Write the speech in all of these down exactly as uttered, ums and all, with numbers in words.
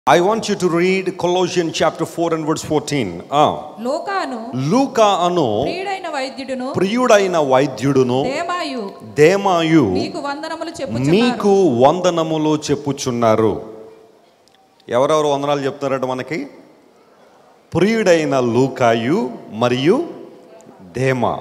I want you to read Colossians chapter four and verse fourteen. Ah. లోకాను లూకా అను ప్రియుడైన వైద్యుడును ప్రియుడైన వైద్యుడును దేమాయు దేమాయు మీకు వందనములు చెప్పుచున్నారు. మీకు వందనములు చెప్పుచున్నారు. ఎవరెవరు వందనాలు చెప్తున్నారట మనకి? ప్రియుడైన లూకాయు మరియు దేమా.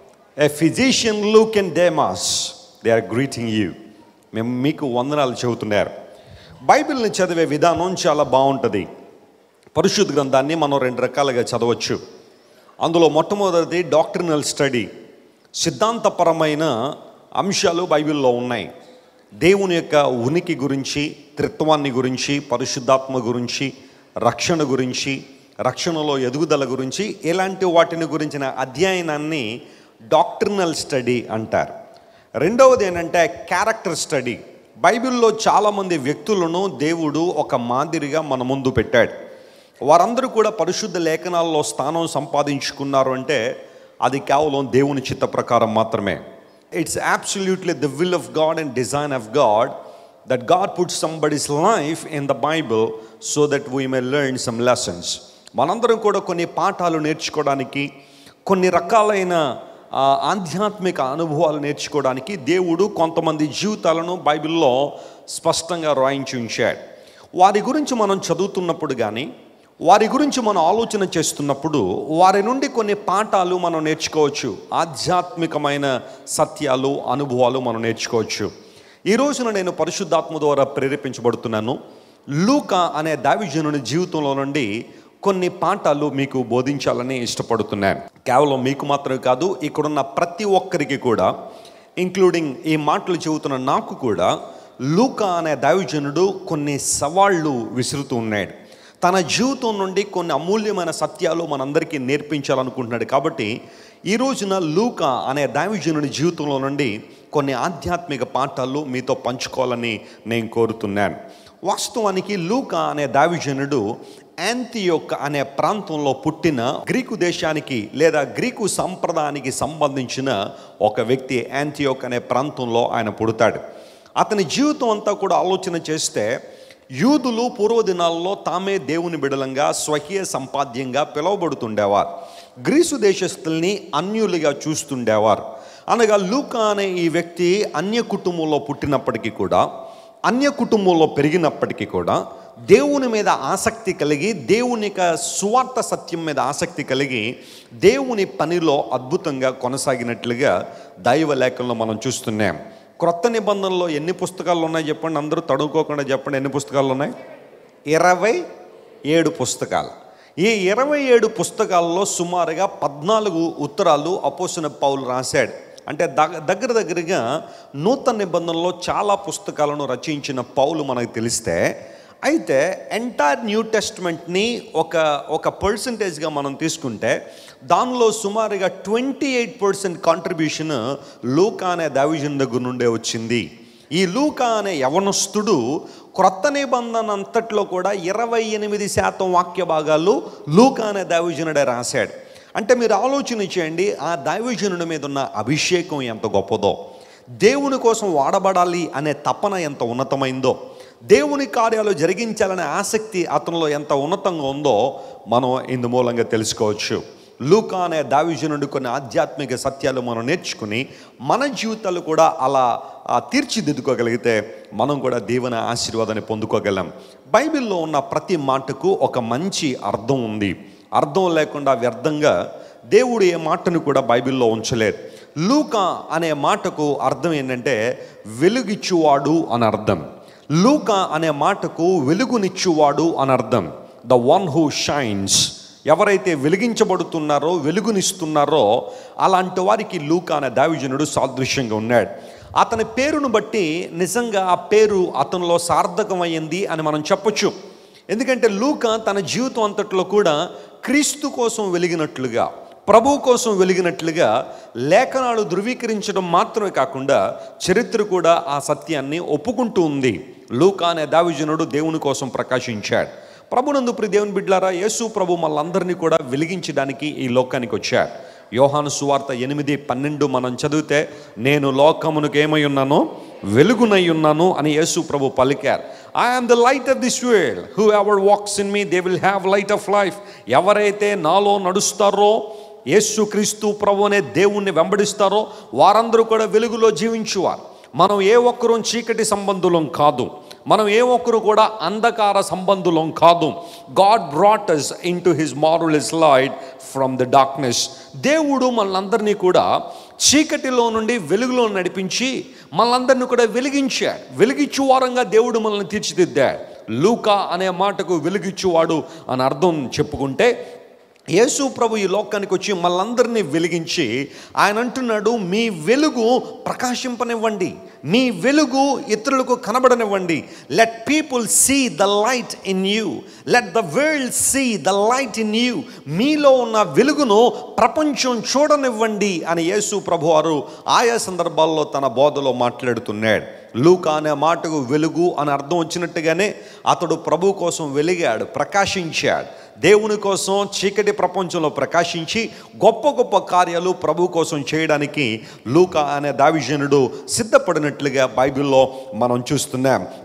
A physician Luke and Demas, they are greeting you. మేము మీకు వందనాలు చెబుతున్నారు. బైబిల్ని చదివే విధానం చాలా బాగుంటుంది. పరిశుద్ధ గ్రంథాన్ని మనం రెండు రకాలుగా చదవచ్చు. అందులో మొట్టమొదటిది డాక్ట్రినల్ స్టడీ, సిద్ధాంతపరమైన అంశాలు బైబిల్లో ఉన్నాయి. దేవుని యొక్క ఉనికి గురించి, త్రిత్వాన్ని గురించి, పరిశుద్ధాత్మ గురించి, రక్షణ గురించి, రక్షణలో ఎదుగుదల గురించి, ఇలాంటి వాటిని గురించిన అధ్యయనాన్ని డాక్ట్రినల్ స్టడీ అంటారు. రెండవది ఏంటంటే క్యారెక్టర్ స్టడీ. బైబిల్లో చాలామంది వ్యక్తులను దేవుడు ఒక మాదిరిగా మన ముందు పెట్టాడు. వారందరూ కూడా పరిశుద్ధ లేఖనాల్లో స్థానం సంపాదించుకున్నారు అంటే అది కేవలం దేవుని చిత్త ప్రకారం మాత్రమే. It's absolutely the will of God and design of God that God puts somebody's life in the Bible so that we may learn some lessons. మనందరం కూడా కొన్ని పాఠాలు నేర్చుకోవడానికి, కొన్ని రకాలైన ఆధ్యాత్మిక అనుభవాలు నేర్చుకోవడానికి దేవుడు కొంతమంది జీవితాలను బైబిల్లో స్పష్టంగా రాయించి ఉంచాడు. వారి గురించి మనం చదువుతున్నప్పుడు కానీ, వారి గురించి మనం ఆలోచన చేస్తున్నప్పుడు వారి నుండి కొన్ని పాఠాలు మనం నేర్చుకోవచ్చు. ఆధ్యాత్మికమైన సత్యాలు, అనుభవాలు మనం నేర్చుకోవచ్చు. ఈ రోజున నేను పరిశుద్ధాత్మ ద్వారా ప్రేరేపించబడుతున్నాను. లూకా అనే దైవజనుని జీవితంలో నుండి కొన్ని పాఠాలు మీకు బోధించాలని ఇష్టపడుతున్నాను. కేవలం మీకు మాత్రమే కాదు, ఇక్కడున్న ప్రతి ఒక్కరికి కూడా, ఇంక్లూడింగ్ ఈ మాటలు చెబుతున్న నాకు కూడా, లూకా అనే దైవజనుడు కొన్ని సవాళ్ళు విసురుతూ ఉన్నాడు. తన జీవితం నుండి కొన్ని అమూల్యమైన సత్యాలు మనందరికీ నేర్పించాలనుకుంటున్నాడు. కాబట్టి ఈ రోజున లూకా అనే దైవజనుడి జీవితంలో నుండి కొన్ని ఆధ్యాత్మిక పాఠాలు మీతో పంచుకోవాలని నేను కోరుతున్నాను. వాస్తవానికి లూకా అనే దైవజనుడు యాంతియోక్ అనే ప్రాంతంలో పుట్టిన గ్రీకు దేశానికి లేదా గ్రీకు సంప్రదాయానికి సంబంధించిన ఒక వ్యక్తి. యాంతియోక్ అనే ప్రాంతంలో ఆయన పుడతాడు. అతని జీవితం అంతా కూడా ఆలోచన చేస్తే యూదులు పూర్వదినాల్లో తామే దేవుని బిడలంగా, స్వకీయ సంపాద్యంగా పిలువబడుతుండేవారు. గ్రీసు దేశస్తుల్ని అన్యులుగా చూస్తుండేవారు. అనగా లూకా అనే ఈ వ్యక్తి అన్య కుటుంబంలో పుట్టినప్పటికీ కూడా, అన్య కుటుంబంలో పెరిగినప్పటికీ కూడా దేవుని మీద ఆసక్తి కలిగి, దేవుని యొక్క సువార్త సత్యం మీద ఆసక్తి కలిగి, దేవుని పనిలో అద్భుతంగా కొనసాగినట్లుగా దైవ లేఖనంలో మనం చూస్తున్నాం. క్రొత్త నిబంధనలో ఎన్ని పుస్తకాలు ఉన్నాయి చెప్పండి? అందరూ తడుకోకుండా చెప్పండి, ఎన్ని పుస్తకాలు ఉన్నాయి? ఇరవై ఏడు పుస్తకాలు. ఈ ఇరవై ఏడు పుస్తకాల్లో సుమారుగా పద్నాలుగు ఉత్తరాలు అపోస్తలుడైన పౌలు రాశాడు. అంటే దగ్గర దగ్గరగా నూతన నిబంధనలో చాలా పుస్తకాలను రచించిన పౌలు మనకు తెలిస్తే, అయితే ఎంటైర్ న్యూ టెస్ట్మెంట్ని ఒక ఒక పర్సంటేజ్గా మనం తీసుకుంటే దానిలో సుమారుగా ట్వంటీ ఎయిట్ పర్సెంట్ కాంట్రిబ్యూషన్ లూకా అనే దైవజనుడి దగ్గర నుండే వచ్చింది. ఈ లూకా అనే యవనస్తుడు క్రొత్త నిబంధన అంతట్లో కూడా ఇరవై ఎనిమిది శాతం వాక్య భాగాలు లూకా అనే దైవజనుడే రాశాడు. అంటే మీరు ఆలోచన చేయండి, ఆ దైవజనుడి మీద ఉన్న అభిషేకం ఎంత గొప్పదో, దేవుని కోసం వాడబడాలి అనే తపన ఎంత ఉన్నతమైందో, దేవుని కార్యాలు జరిగించాలనే ఆసక్తి అతనిలో ఎంత ఉన్నతంగా ఉందో మనం ఇందు మూలంగా తెలుసుకోవచ్చు. లూకా అనే దైవజనుడి కొన్ని ఆధ్యాత్మిక సత్యాలు మనం నేర్చుకుని మన జీవితాలు కూడా అలా తీర్చిదిద్దుకోగలిగితే మనం కూడా దేవుని ఆశీర్వాదాన్ని పొందుకోగలం. బైబిల్లో ఉన్న ప్రతి మాటకు ఒక మంచి అర్థం ఉంది. అర్థం లేకుండా వ్యర్థంగా దేవుడు ఏ మాటను కూడా బైబిల్లో ఉంచలేదు. లూకా అనే మాటకు అర్థం ఏంటంటే వెలుగిచ్చువాడు అని అర్థం. లూకా అనే మాటకు వెలుగునిచ్చువాడు అని అర్థం. The one who shines. ఎవరైతే వెలిగించబడుతున్నారో, వెలుగునిస్తున్నారో అలాంటి వారికి లూకా అనే దైవజనుడు సాదృశ్యంగా ఉన్నాడు. అతని పేరును బట్టి నిజంగా ఆ పేరు అతనిలో సార్థకమైంది అని మనం చెప్పొచ్చు. ఎందుకంటే లూకా తన జీవితం అంతట్లో కూడా క్రీస్తు కోసం వెలిగినట్లుగా, ప్రభు కోసం వెలిగినట్లుగా లేఖనాలు ధృవీకరించడం మాత్రమే కాకుండా చరిత్ర కూడా ఆ సత్యాన్ని ఒప్పుకుంటూ ఉంది. లూకా అనే దైవజనుడు దేవుని కోసం ప్రకాశించాడు. ప్రభునందు ప్రియ దేవుని బిడ్డలారా, యేసు ప్రభు మనందరినీ కూడా వెలిగించడానికి ఈ లోకానికి వచ్చాడు. యోహాను సువార్త ఎనిమిది పన్నెండు మనం చదివితే, నేను లోకమునకు ఏమై ఉన్నానో వెలుగునై ఉన్నాను అని యేసు ప్రభు పలికారు. I am the light of this world, whoever walks in me they will have light of life. ఎవరైతే నాలో నడుస్తారో, యేసుక్రీస్తు ప్రభు అనే దేవుణ్ణి వెంబడిస్తారో వారందరూ కూడా వెలుగులో జీవించువారు. మనం ఏ ఒక్కరూ చీకటి సంబంధులం కాదు, మనం ఏ ఒక్కరు కూడా అంధకార సంబంధులం కాదు. God brought us into his marvelous light from the darkness. దేవుడు మనందరినీ కూడా చీకటిలో నుండి వెలుగులో నడిపించి మనందరినీ కూడా వెలిగించాడు. వెలిగించువారంగా దేవుడు మనల్ని తీర్చిదిద్దాడు. లూకా అనే మాటకు వెలిగించువాడు అని అర్థం చెప్పుకుంటే, యేసు ప్రభు ఈ లోకానికి వచ్చి మనందరినీ వెలిగించి ఆయన అంటున్నాడు, మీ వెలుగు ప్రకాశింపనివ్వండి, మీ వెలుగు ఇతరులకు కనబడనివ్వండి. Let people see the light in you, let the world see the light in you. మీలో ఉన్న వెలుగును ప్రపంచం చూడనివ్వండి అని యేసు ప్రభు వారు ఆయా సందర్భాల్లో తన బోధలో మాట్లాడుతున్నాడు. లూకా అనే మాటకు వెలుగు అని అర్థం వచ్చినట్టుగానే అతడు ప్రభు కోసం వెలిగాడు, ప్రకాశించాడు. దేవుని కోసం చీకటి ప్రపంచంలో ప్రకాశించి గొప్ప గొప్ప కార్యాలు ప్రభు కోసం చేయడానికి లూకా అనే దావిజనుడు సిద్ధపడినట్లుగా బైబిల్లో మనం చూస్తున్నాం.